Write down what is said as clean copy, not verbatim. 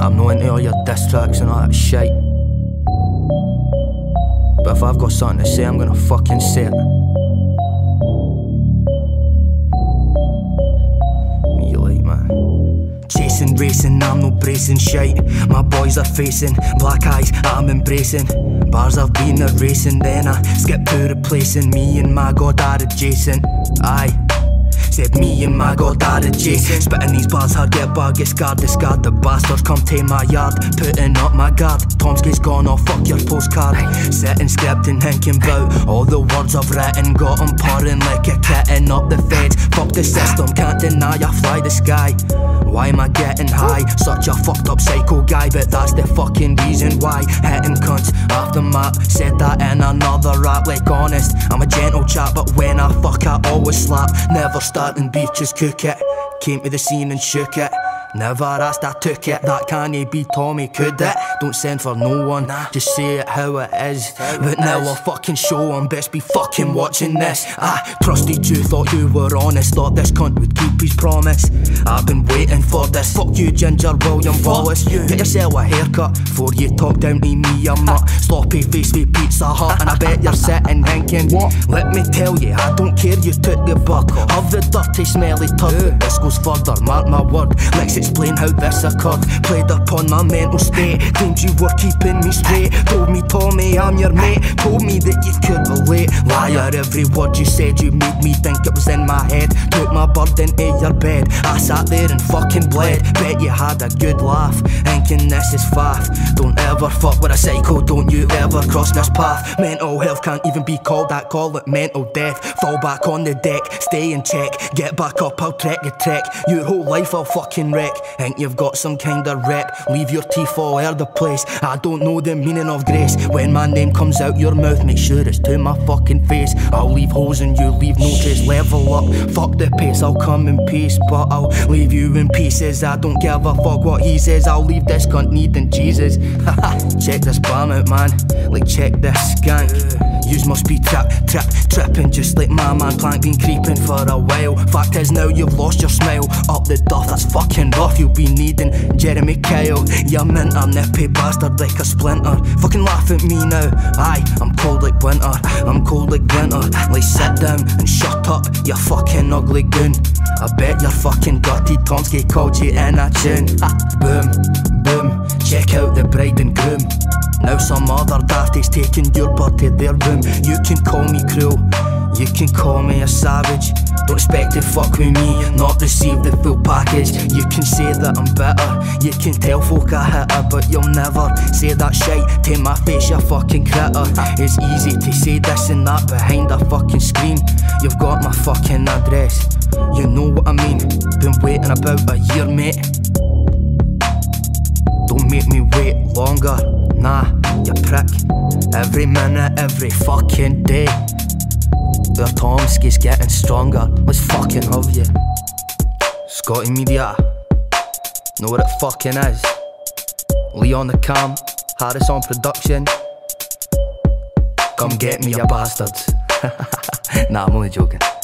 I'm not into all your diss tracks and all that shite, but if I've got something to say, I'm gonna fucking say it. Me you like, man? Chasing, racing, I'm no bracing shite. My boys are facing black eyes, I'm embracing bars I've been erasing. Then I skip to replacing. Me and my god are adjacent. Aye, said me and my god are adjacent. Spitting these bars hard, get bug, get scarred, discard the bastards, come tame my yard. Putting up my guard, TOMSKIII's gone off, fuck your postcard. Setting script and thinking about all the words I've written. Got 'em pouring like a kitten up the feds. Fuck the system, can't deny I fly the sky. Why am I getting high? Such a fucked up psycho guy, but that's the fucking reason why. Hitting cunts after map, said that in another rap. Like honest, I'm a gentle chap, but when I fuck I always slap. Never starting beef, just cook it. Came to the scene and shook it. Never asked, I took it. That can't be Tommy, could it? Don't send for no one, just say it how it is. But now I'll fucking show 'em, best be fucking watching this. I trusted you, thought you were honest, thought this cunt would keep his promise. I've been waiting for this. Fuck you, Ginger William Wallace. Get yourself a haircut before you talk down to me. I'm not sloppy face with Pizza Hut, and I bet you're sitting thinking, what? Let me tell you, I don't care, you took the buck of the dirty smelly tub. This goes further, mark my word. Let's explain how this occurred. Played upon my mental state, claimed you were keeping me straight. Told me, Tommy, I'm your mate. Told me that you could relate. Liar, every word you said, you made me think it was in my head. Took my bird into your bed, I sat there and fucking bled. Bet you had a good laugh, thinking this is faff. Don't ever fuck with a psycho, don't you ever cross this path. Mental health can't even be called that, call it mental death. Fall back on the deck, stay in check. Get back up, I'll trek your trek. Your whole life I'll fucking wreck. Think you've got some kind of rep, leave your teeth all over the place. I don't know the meaning of grace. When my name comes out your mouth, make sure it's to my fucking face. I'll leave holes and you leave no trace. Level up, fuck the pace, I'll come in peace, but I'll leave you in pieces. I don't give a fuck what he says, I'll leave this cunt needing Jesus. Haha, check this bam out, man, like check this skank. Yous must be tripping just like my man Plank, been creeping for a while. Fact is now you've lost your smile. Up the duff, that's fucking rough. You'll be needing Jeremy Kyle. You mint a nippy bastard like a splinter. Fucking laugh at me now. Aye, I'm cold like winter, I'm cold like winter. Like sit down and shut up, you fucking ugly goon. I bet you're fucking dirty, TOMSKIII called you in a tune. Boom, boom, check out the bride and groom. Now some other dafty's taking your bird to their room. You can call me cruel, you can call me a savage. Don't expect to fuck with me, not receive the full package. You can say that I'm bitter, you can tell folk I hit her, but you'll never say that shite to my face, you fucking critter. It's easy to say this and that behind a fucking screen. You've got my fucking address, you know what I mean. Been waiting about a year, mate. Don't make me wait longer, nah, you prick. Every minute, every fucking day, their TOMSKIII's getting stronger. Let's fucking have you. Scottie Media, know what it fucking is. Lee on the cam, Harris on production. Come get me, you bastards. Nah, I'm only joking.